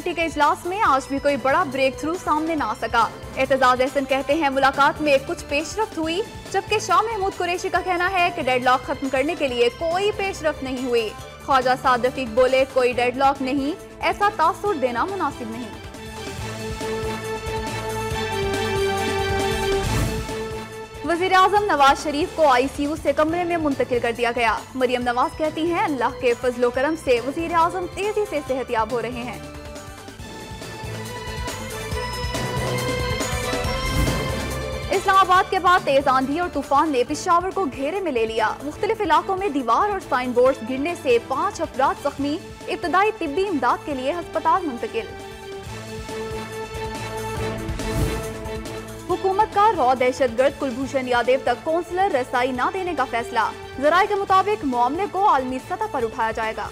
Committee के इजलास में आज भी कोई बड़ा ब्रेक थ्रू सामने ना आ सका। एतजाज एहसन कहते हैं मुलाकात में कुछ पेशरफ्त हुई, जबकि शाह महमूद कुरैशी का कहना है कि डेडलॉक खत्म करने के लिए कोई पेशरफ्त नहीं हुई। ख्वाजा साद रफीक बोले, कोई डेडलॉक नहीं, ऐसा तासुर देना मुनासिब नहीं। वज़ीर आज़म नवाज शरीफ को ICU से कमरे में मुंतकिल कर दिया गया। मरियम नवाज कहती हैं, अल्लाह के फजलो करम से वज़ीर आज़म तेजी से सेहतियाब हो रहे हैं। इस्लामाबाद के बाद तेज आंधी और तूफान ने पेशावर को घेरे में ले लिया। मुख्तलिफ इलाकों में दीवार और साइन बोर्ड गिरने से 5 अफराद जख्मी, इब्तदाई तिब्बी इमदाद के लिए अस्पताल मुंतकिल। हुकूमत का रॉ दहशतगर्द कुलभूषण यादव तक कौंसलर रसाई न देने का फैसला। जराये के मुताबिक मामले को आलमी सतह पर उठाया जाएगा।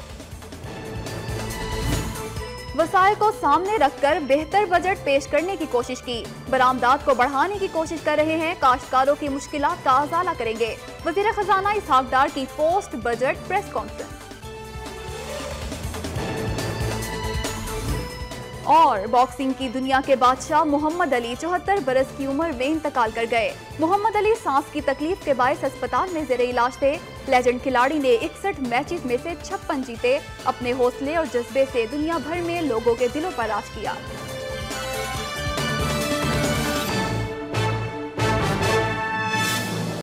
वसाइल को सामने रखकर बेहतर बजट पेश करने की कोशिश की। बरामदात को बढ़ाने की कोशिश कर रहे हैं। काश्तकारों की मुश्किलात का अजाला करेंगे। वज़ीर खजाना इसहाक डार की पोस्ट बजट प्रेस कॉन्फ्रेंस। और बॉक्सिंग की दुनिया के बादशाह मोहम्मद अली 74 बरस की उम्र में इंतकाल कर गए। मोहम्मद अली सांस की तकलीफ के बायस अस्पताल में ज़ेरे इलाज थे। लेजेंड खिलाड़ी ने 61 मैचेस में से 56 जीते। अपने हौसले और जज्बे से दुनिया भर में लोगों के दिलों पर राज किया।